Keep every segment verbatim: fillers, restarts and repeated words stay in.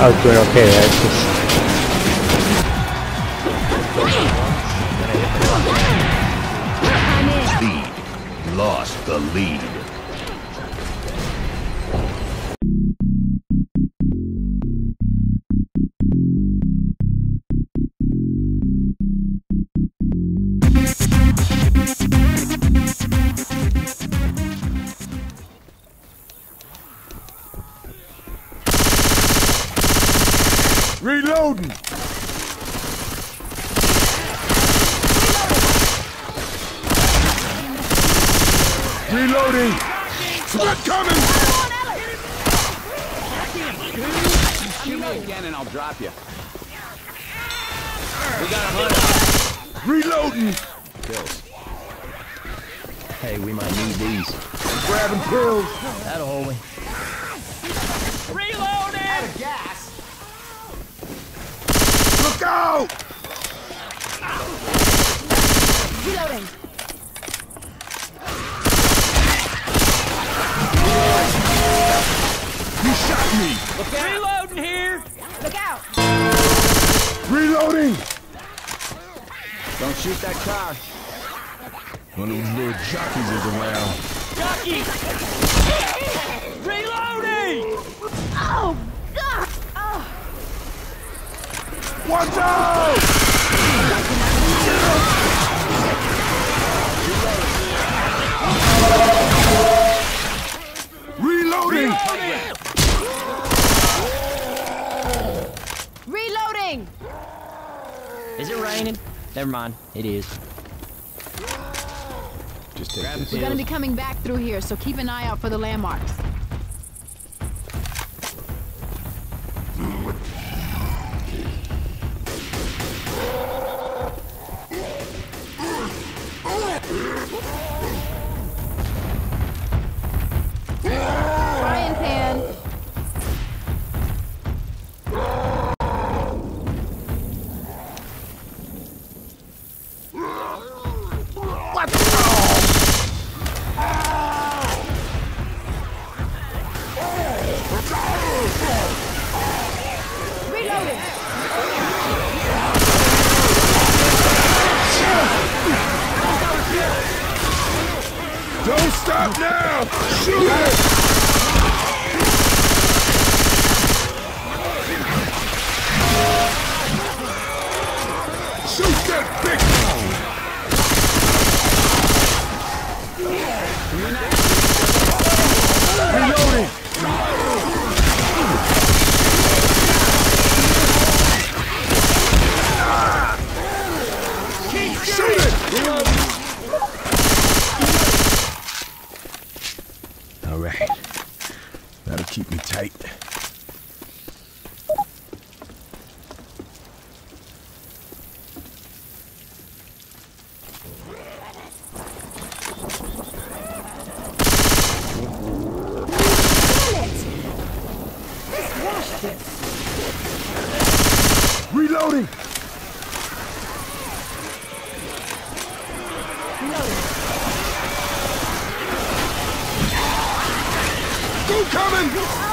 I was doing okay, right? Just... Lead. Lost the lead. Reloading! Reloading! They're coming! Shoot me again and I'll drop you. We got a hunter. Reloading! Pills. Hey, we might need these. I'm grabbing pills! That'll hold me. Reloading! Out of gas! Look out! Reloading. You shot me! Look out! Reloading here! Look out! Reloading! Don't shoot that car. One of those little jockeys is around. Jockey! Reloading! Oh, God! Oh. Watch out! Reloading! Reloading! Is it raining? Never mind. It is. Just take Grab this. We're gonna be coming back through here, so keep an eye out for the landmarks. Frying pan. Reloading. Don't stop now! Shoot it! Shoot that big Reloading! Shoot it! All right. That'll keep me tight. Reloading! Go coming!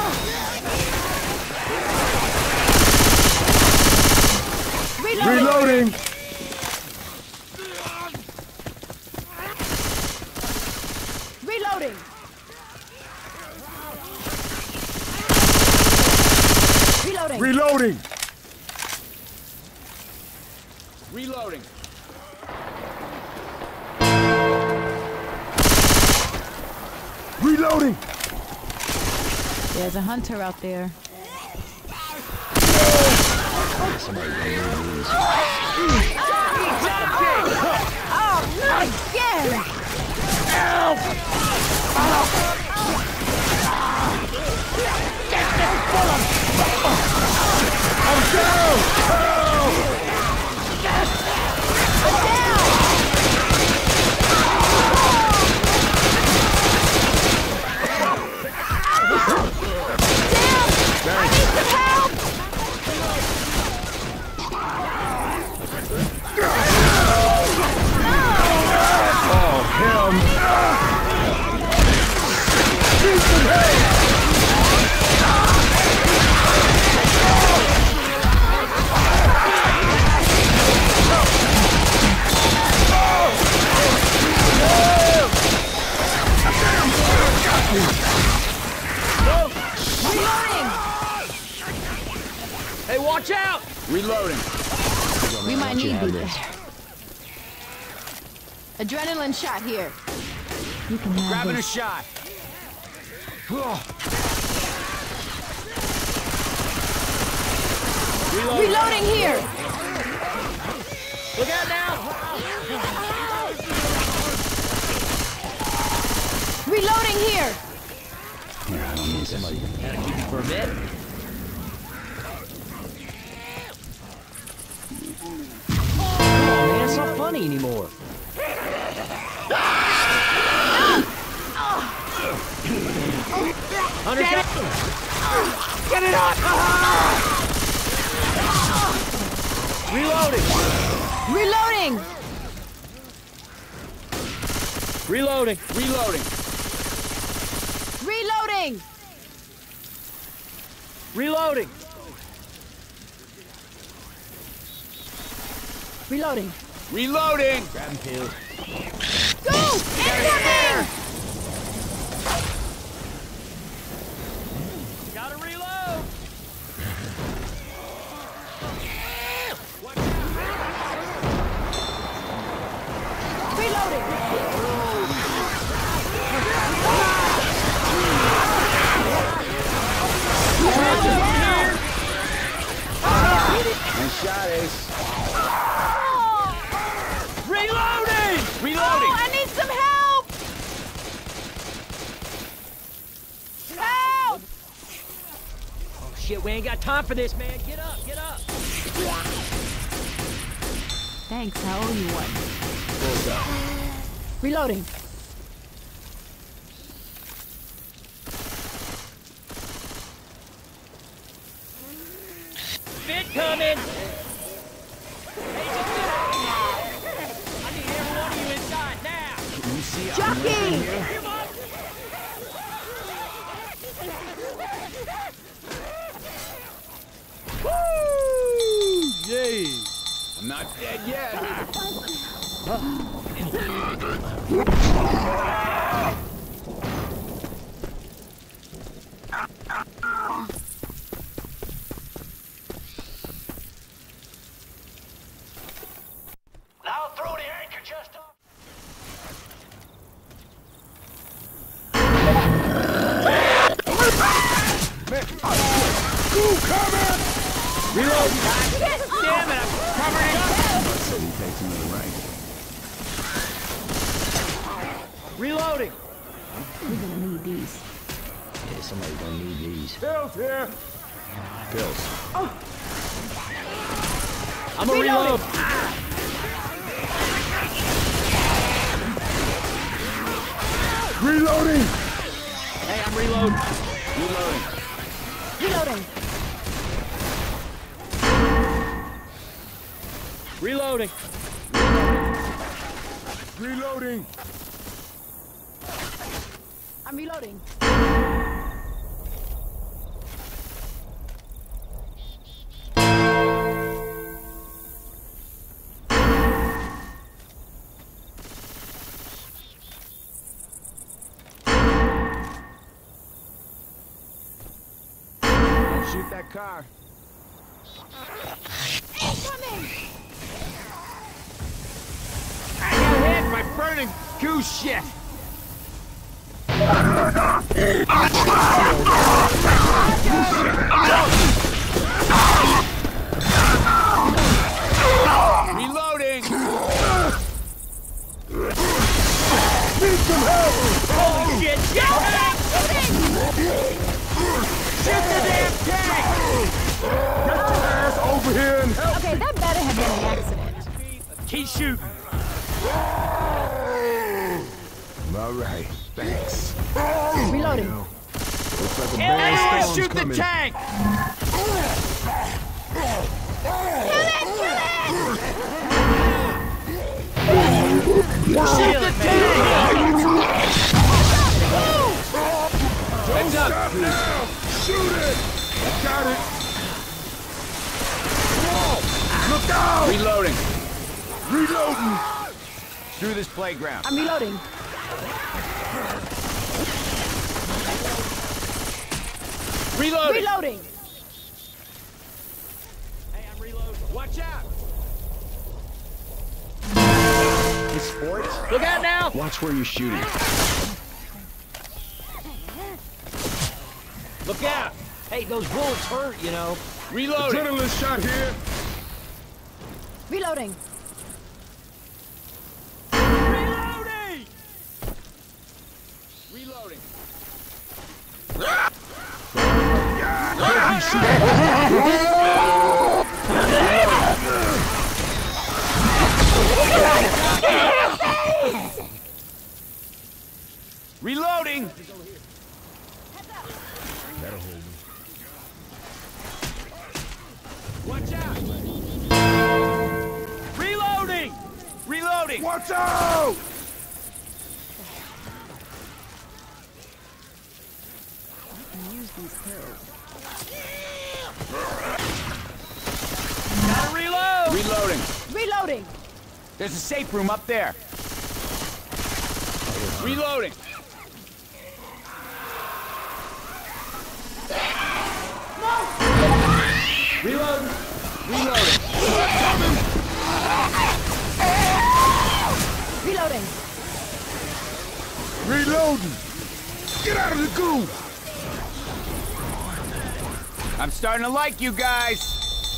Reloading! Reloading. Reloading. Reloading! Reloading. Reloading! There's a hunter out there. Oh, not again! I'm down! Watch out! Reloading. We might you need have these. this. Adrenaline shot here. You can have Grabbing a this. shot. Reload. Reloading here. Look out now! Reloading here. Here, I don't need this. Gotta keep you for a bit. Come on, man, it's not funny anymore. Hunter, Get it. Get it up! Reloading! Reloading. Reloading. Reloading. Reloading. Reloading! Reloading. Reloading. Grab and peel. Go! Incoming! Gotta reload! Reloading. One shot, Ace. Reloading! Reloading. I need some help! Help! Oh shit, we ain't got time for this, man. Get up, get up! Thanks, I owe you one. Reloading. Fit coming! I need every one of you inside now! You see, I'm Jockey! right here. Woo! Yay! I'm not dead yet. Now throw the anchor just up. Reload. Damn it, I'm covering up! So he takes him to the right. Reloading! We're gonna need these. Yeah, somebody's gonna need these. Bill's here. Pills. I'm gonna reload! Reloading. Hey, I'm reloading! Reloading. Reloading. Reloading! Reloading. I'm reloading. Don't shoot that car. Incoming! I got hit by burning goose shit. Reloading. Need some help. Holy shit! Jetpack! Shoot the damn tank. Get your ass over here and help. Okay, that better have been an accident. Keep shooting! All right. Thanks. Reloading. Looks like a Hell bad yeah, storm's Shoot the coming. tank. Shield it, man! Heads up. Shoot it. I got it. Look out. Reloading. Reloading. Through this playground. I'm reloading. Reloading! Reloading. Watch out! Hey, sports. Look out now! Watch where you're shooting. Look out! Hey, those bullets hurt, you know. Reloading! Adrenaline shot here! Reloading. Reloading! Reloading! Reloading! That'll hold me. Watch out! Reloading! Reloading! Watch out! Gotta reload! Reloading. Reloading. There's a safe room up there. Reloading. Reloading. Reloading. Reloading. Reloading. Get out of the goo. I'm starting to like you guys.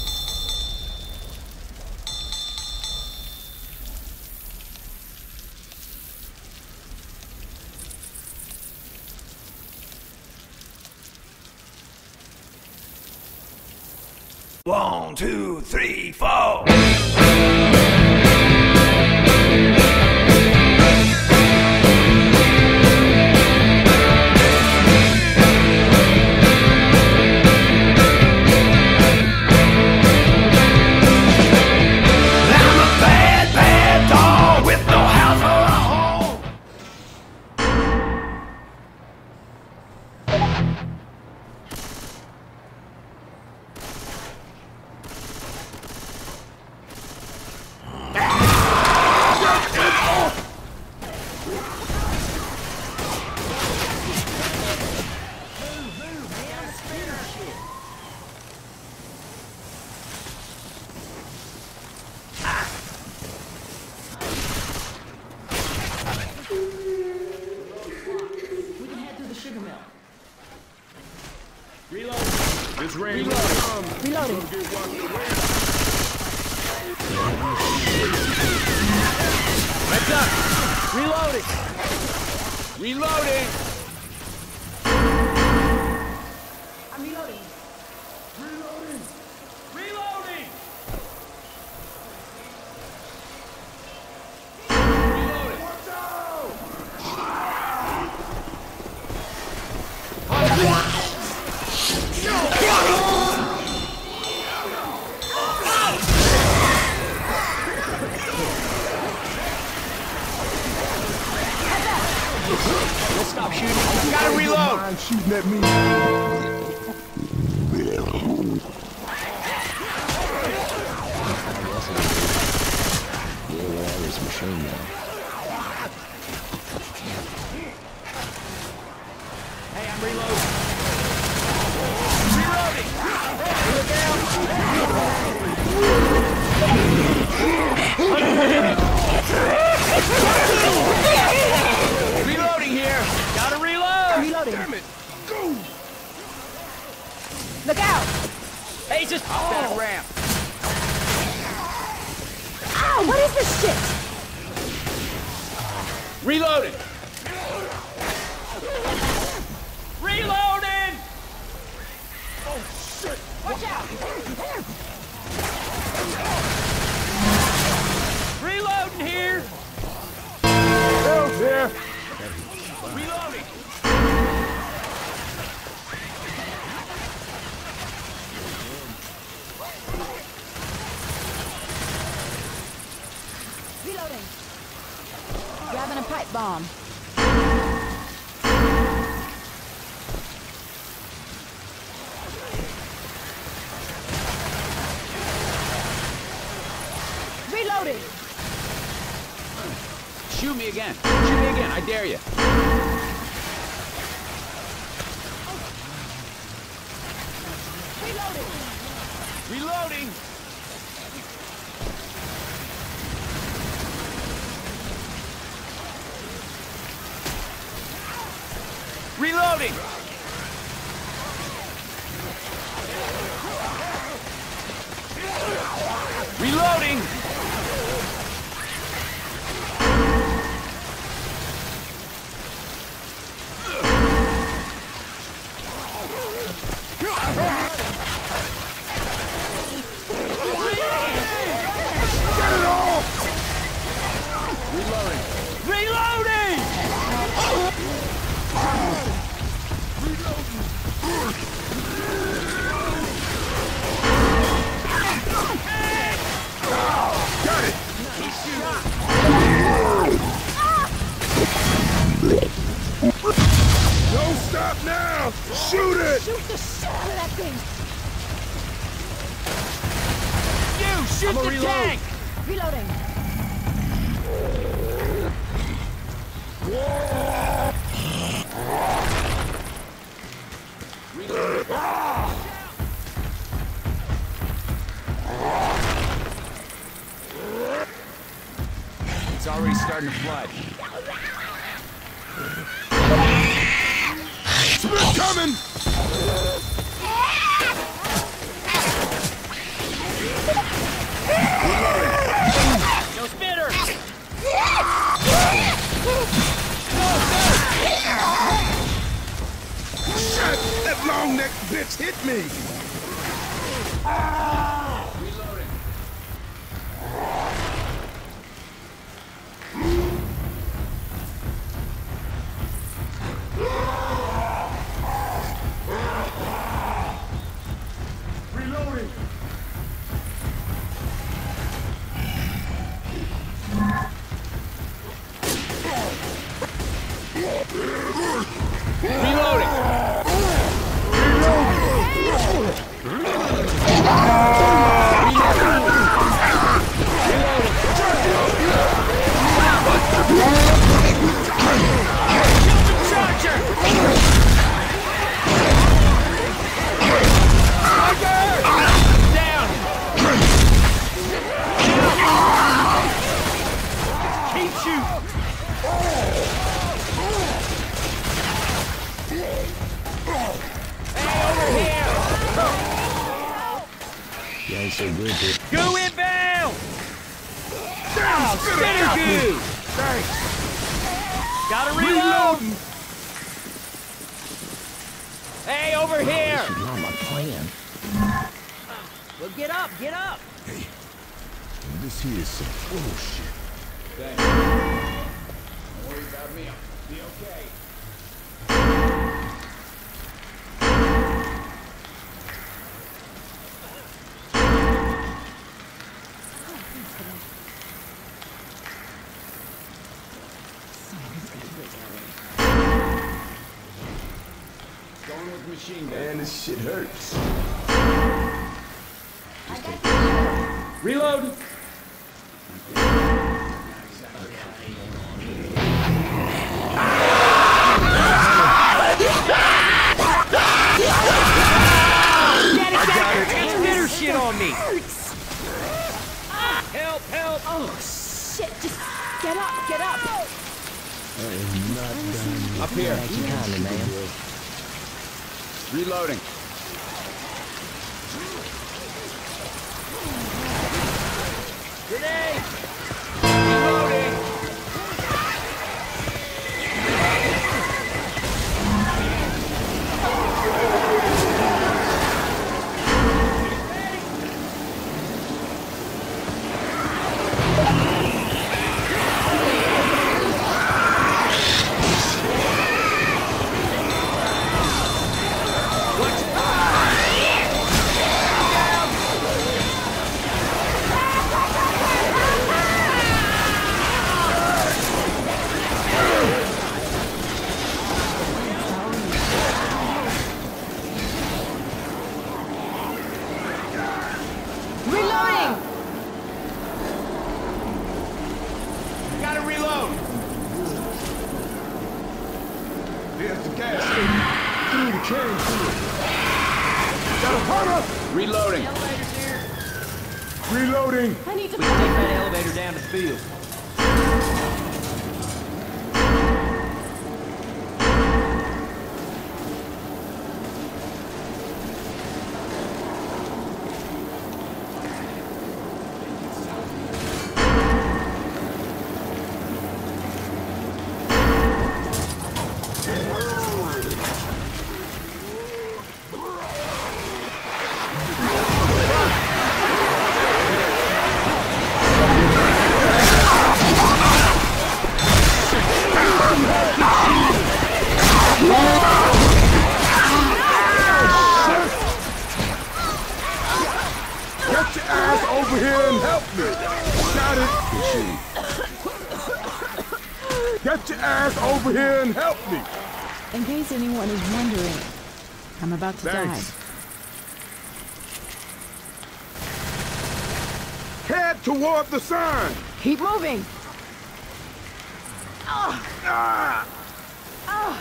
One, two, three, four. This rain Reloading. Reloading. Heads up! Reloading! Reloading! I'm reloading. Reloading! Reloading! Reloading! Watch Let's stop shooting. Gotta reload! Mind shooting at me. Machine gun. Hey, I'm reloading. Reloading! Look out! Reloading here! Gotta reload! Reloading. Damn it! Go! Look out! Hey, just pop that ramp! Ow! What is this shit? Reloading! Reloading! Oh, shit! Watch out! Reloading here! Hell's here! Reloading! Reloading. Grabbing a pipe bomb. Reloading. Shoot me again! Shoot me again! I dare you! Reloading. Reloading! Reloading! Reloading! Don't stop now! Shoot it! Shoot the shit out of that thing! You shoot I'ma the reload. tank! Reloading. It's already starting to flood. Smith coming! No spitter! Shit! That long-necked bitch hit me! Reloading! You ain't so good, dude. Go inbound! Damn, spit it out! Goo! Thanks! Gotta reload! Hey, over here! This is not my plan. Well, get up, get up! Hey, this here is some bullshit. Don't worry about me. I'll be okay. Going with machine gun. Man, this shit hurts. Reload! Spitter shit on me! Help, help! Oh, shit. Just get up, get up. That is not done. Up here. Thank you kindly, ma'am. Reloading. Grenade! Reloading. Reloading. Gotta reload. There's the gas station. Through the train to it. Got a hunter! Reloading. Elevator's here. Reloading! I need to We can take that elevator down to the field. over here and help me. Got it. Get your ass over here and help me. In case anyone is wondering, I'm about to Thanks. die. Head toward the sign. Keep moving. Ah. Ah.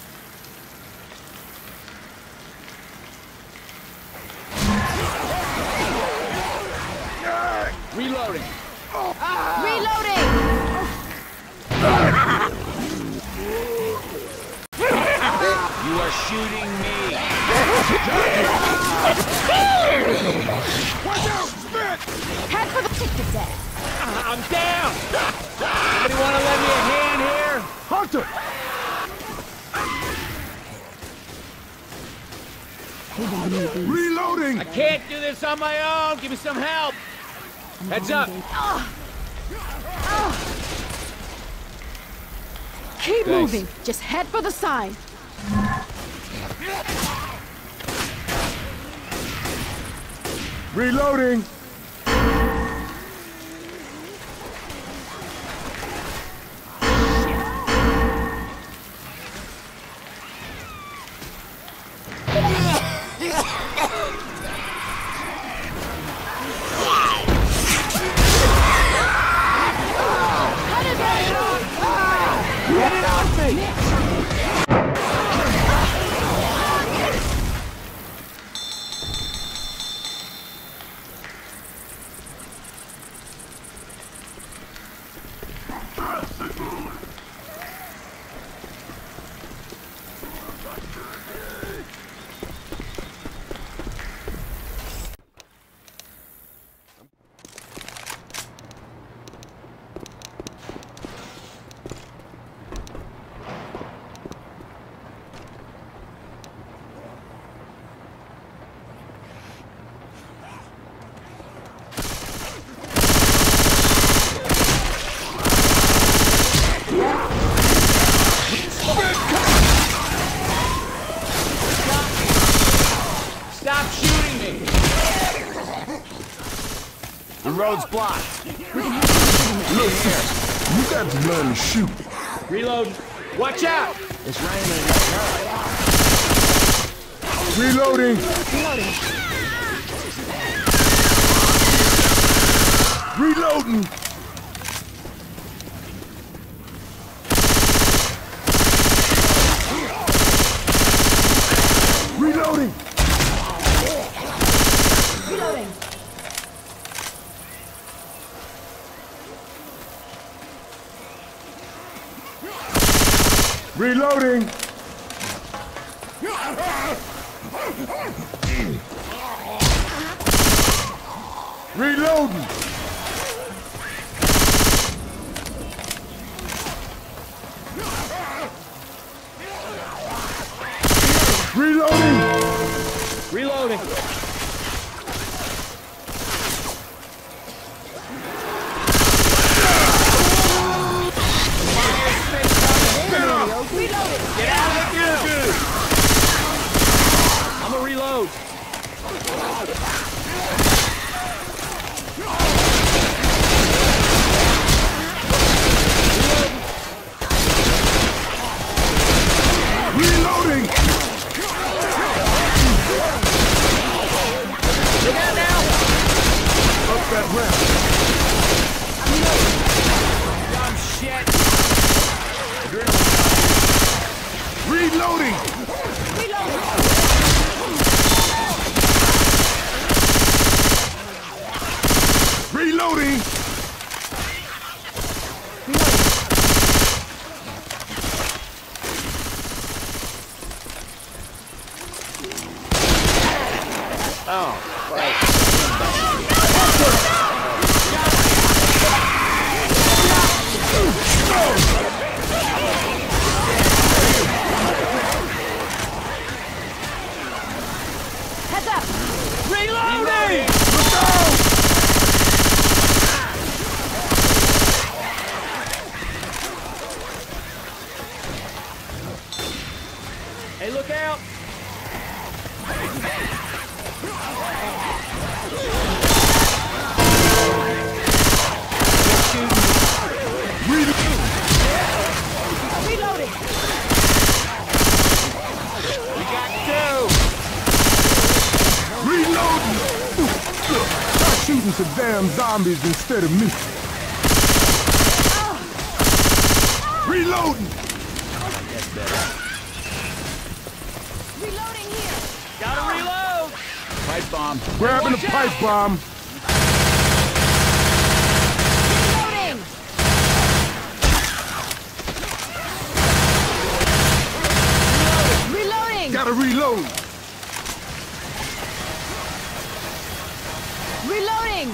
Reloading. Reloading! You are shooting me. Watch out, Spit! Head for the kick this ass. I'm down. Anybody want to lend me a hand here? Hunter! Reloading! I can't do this on my own. Give me some help. Heads up. Ah. Ah. Keep Thanks. moving. Just head for the sign. Reloading! Get it off me! Stop shooting me! The road's blocked. Look here, you got to learn to shoot. Reload. Watch out! It's raining. Reloading! Reloading! Reloading! Reloading. Reloading! Reloading! Reloading! Reloading. Get out of here, dude! I'm gonna reload. Reloading! Look out now! Up that ramp! Dumb shit! Reloading! Reloading! Oh, right. Heads up. Reloading! Look out! Hey, look out! fighting some damn zombies instead of me. Reloading! That's better. Reloading here. Gotta reload! Pipe bomb. Grabbing the pipe bomb. Reloading. Reloading. Gotta reload. Reloading.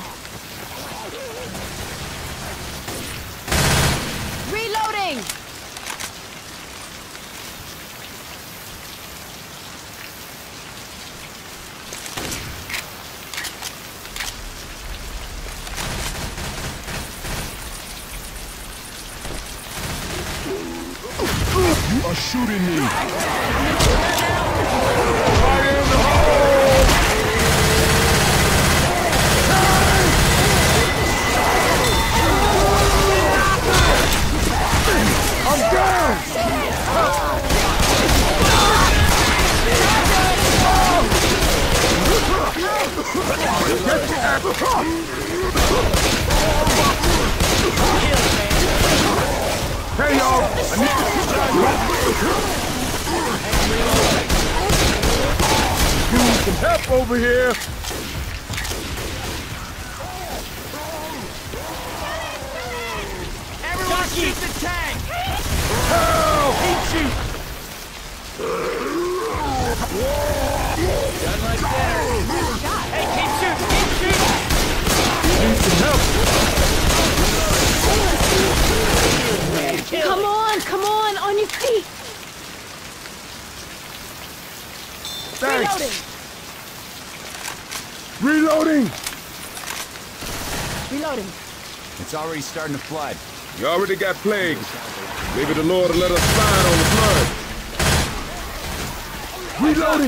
Reloading. You are shooting me. Fire in the hole! I'm down! Get the Hey y'all, I need Need some help over here. Everyone shoot the tank! Help! Keep shooting! Done like that. Hey, keep shooting! Keep shooting! Need some help. Come on, come on, on your feet. Thanks. Reloading. Reloading. It's already starting to flood. You already got plagues. Maybe the Lord will let us slide on the flood. Reloading.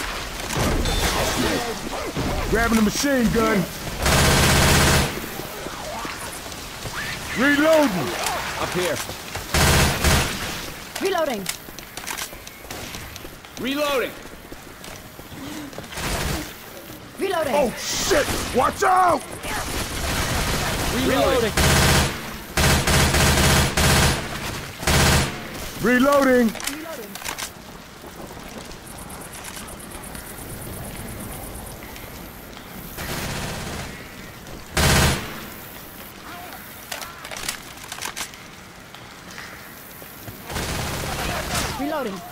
Grabbing the machine gun. Reloading. Up here. Reloading. Reloading. Reloading. Oh shit! Watch out! Reloading! Reloading. Reloading.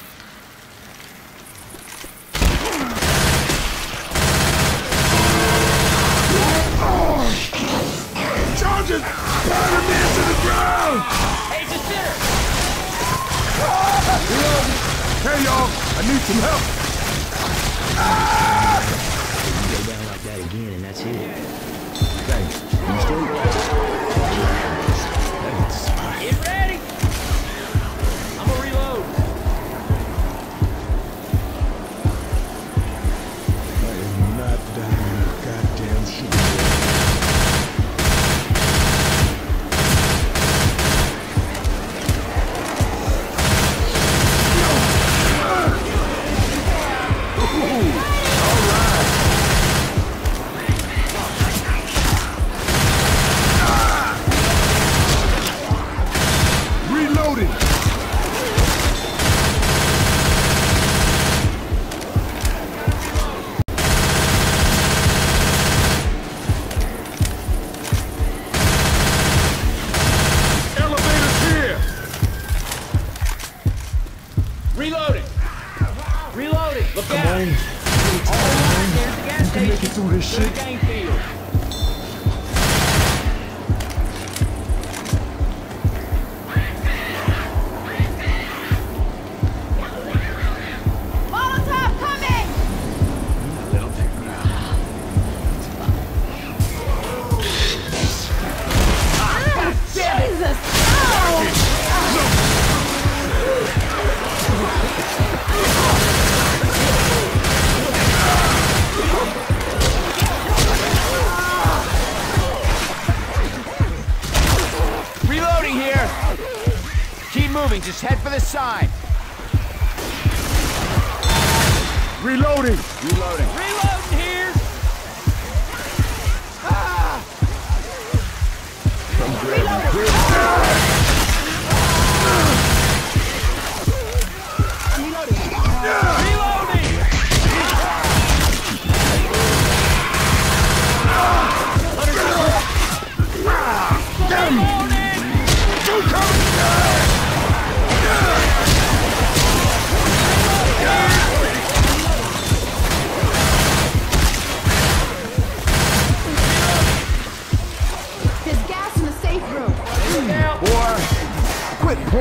Charges! Burning me into the ground! Hey, just there! Reloading. Hey y'all, I need some help. You go down like that again, and that's it. Thanks. You straight? Get ready! I'm gonna reload. I am not dying in a goddamn shit. Reloading. Elevators here. Reloading! Reloading! Look out! All right, there's the gas station. Make it through this To the shit. game field. Molotov coming! Jesus! Oh! Reloading here. Keep moving. Just head for the sign. Reloading. Reloading. Reloading here!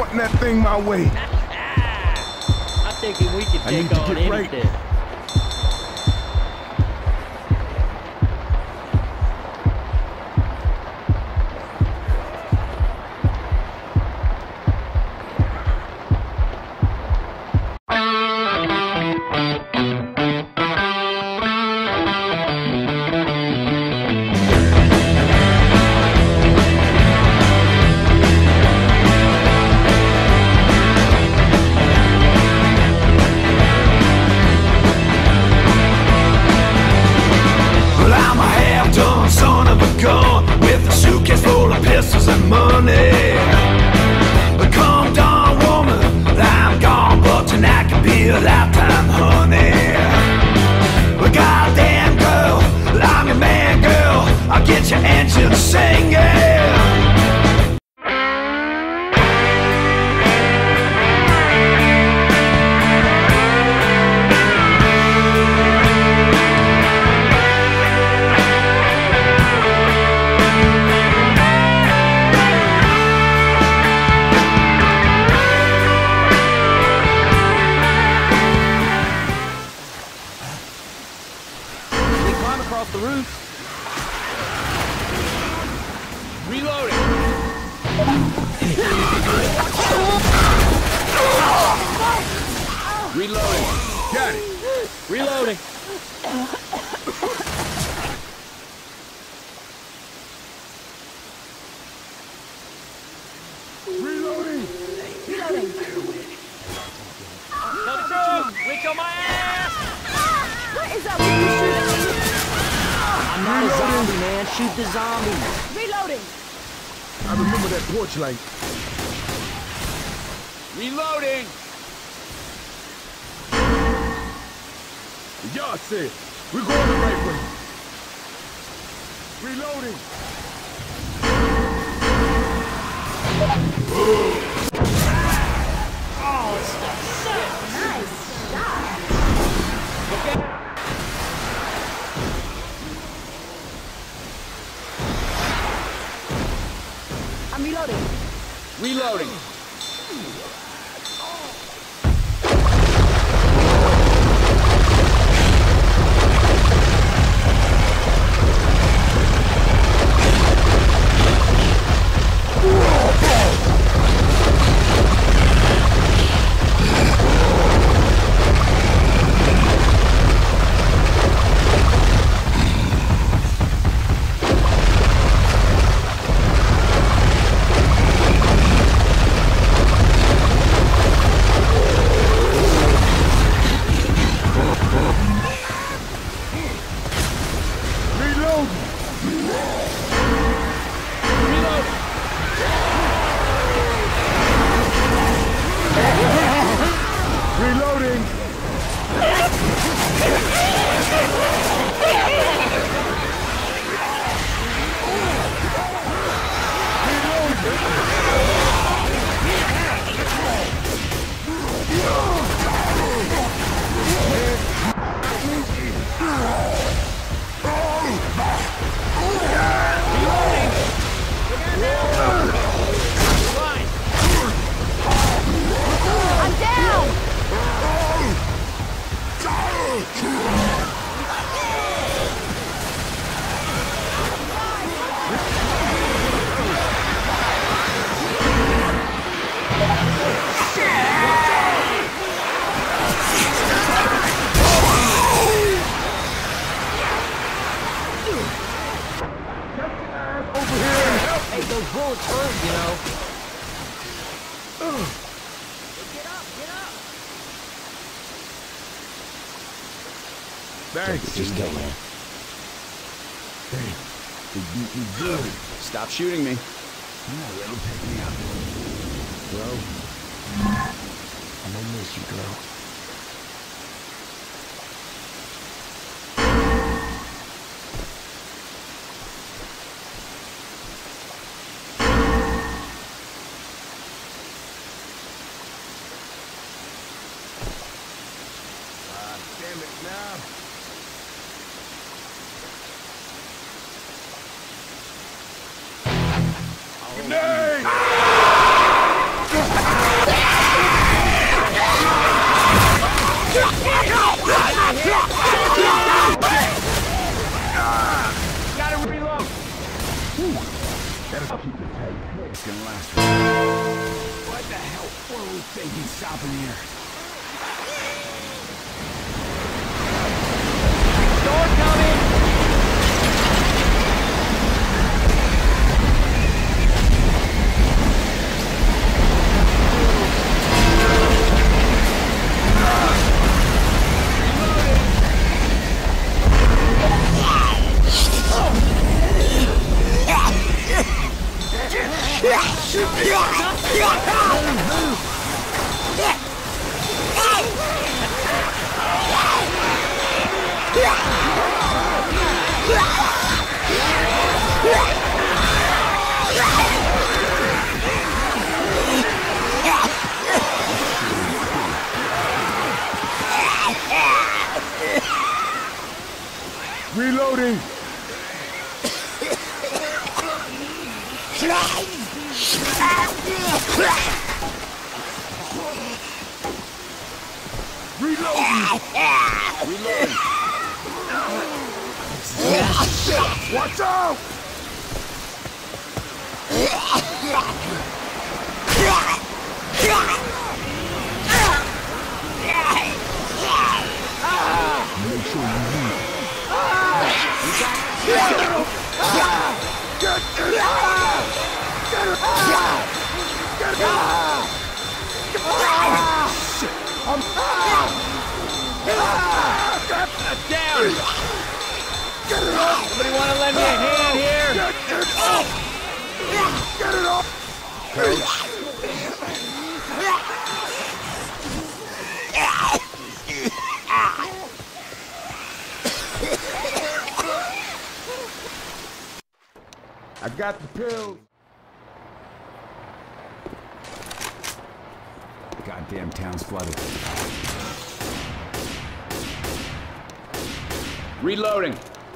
Something that thing my way. I'm thinking we can I need take to on get right. anything. Get your engine singing. We climb across the roof. Reloading! Reloading! Got it! Reloading! Reloading! Reloading. Coming through! Witch on my ass! What is up with you shooting me? I'm not a zombie, man. Shoot the zombies. Reloading. I remember that porch light. Reloading! Y'all said we're going the right way. Reloading. I'm reloading. Reloading! Reloading! I'm down. Hey, those bullets hurt, you know. Get up, get up! Thanks. Just go, man. Hey, they beat me good. Stop shooting me. Yeah, that'll take me out. Bro. I'm gonna miss you, girl. Ah, damn it now. Grenade! It's gonna last. What the hell? What are we thinking stopping here? Door coming! Reloading! Reloading! Reloading! Watch out! Make sure you leave. Get it out! Get it out! Get it out! Get it out! Shit! I'm Down! Get it off! Somebody want to lend me a hand here? Get it off! Get it off! I got the pills. Goddamn town's flooded. Reloading.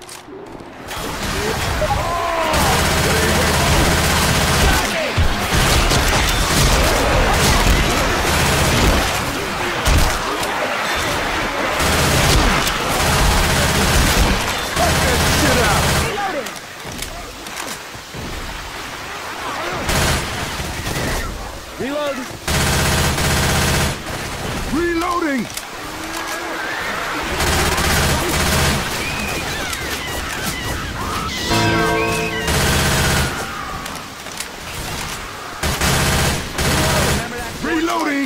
Reload! Reloading! Reloading!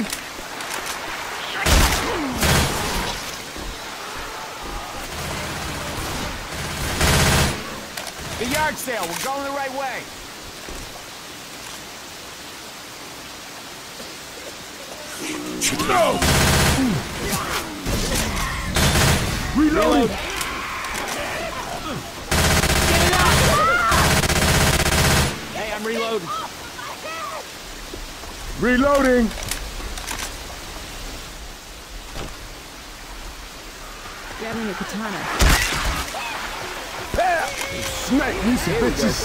The yard sale, we're going the right way. No! Reload! Hey, I'm reloading. Reloading! Grab me your katana. Smack me some bitches!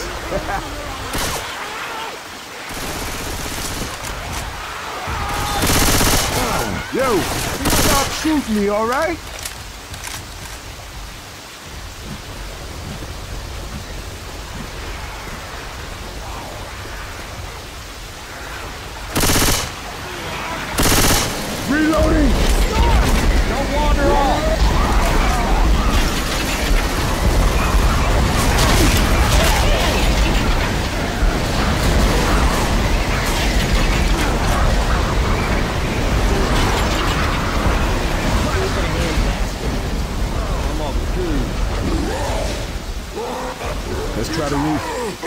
Yo, stop shooting me, all right? Reloading! Don't wander off. Let's try the roof.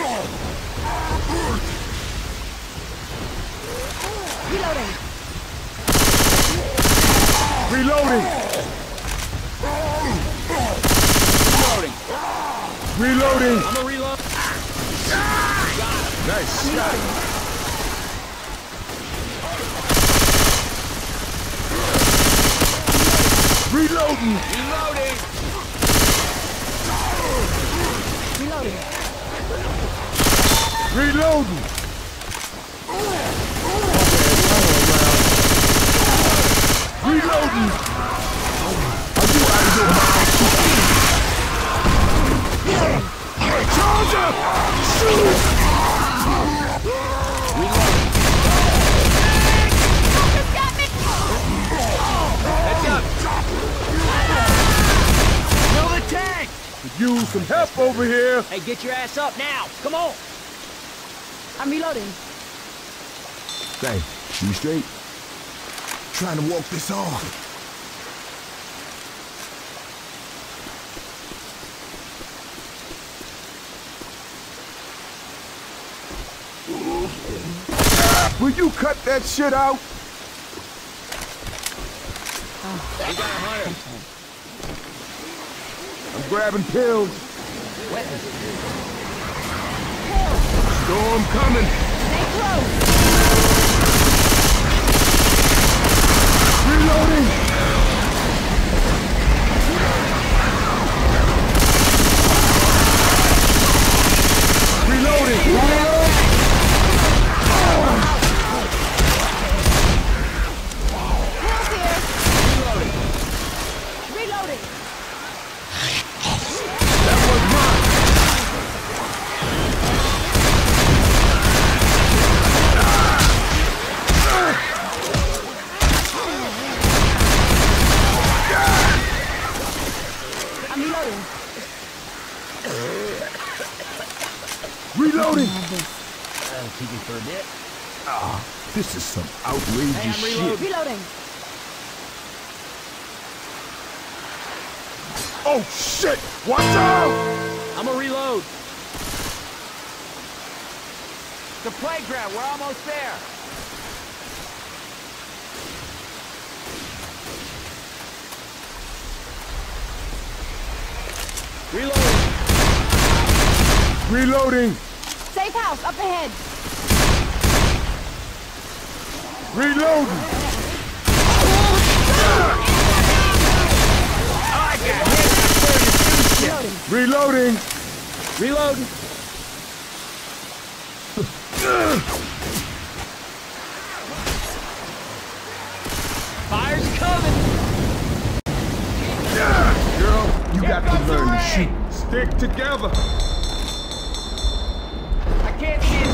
Reloading. Reloading! Reloading. Reloading! I'm a reload. Nice shot! Reloading! Reloading. Reloading. Reloading! Reloading! Are you out of your mind? Charger! Shoot! Use some help over here. Hey, get your ass up now. Come on. I'm reloading. Hey, you straight? Trying to walk this off. Will you cut that shit out? We got a hunter. I'm grabbing pills. Weapons. Storm coming. Stay close. Reloading. Reloading. Reloading. Reloading! That'll keep you for a bit. Ah, this is some outrageous Hey, I'm shit. reloading. Reloading. Oh shit! Watch out! I'm a reload. The playground, we're almost there. Reloading. Reloading! Safe house up ahead. Reloading! I got hit. Reloading. Reloading! Reloading. Fire's coming. Girl, you got to comes the learn to rain. shoot. Stick together. I can't see